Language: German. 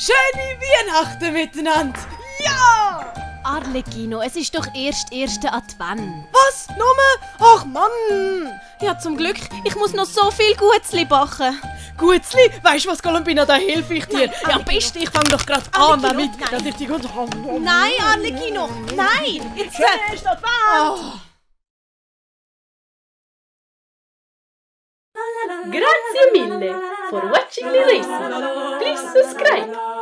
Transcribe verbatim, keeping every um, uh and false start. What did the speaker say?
Schöne Weihnachten miteinander! Ja! Arlecchino, es ist doch erst erster Advent. Was? Numme? Ach Mann! Ja, zum Glück. Ich muss noch so viel Gutzli backen. Gutzli, weißt du was, Colombina, da helfe ich dir. Nein, Ja, am besten, ich fange doch gerade an damit, nein. dass ich die gut... Nein, Arlecchino, nein! Jetzt Schöne erste Advent! Oh. Grazie mille for watching the lesson. Please subscribe.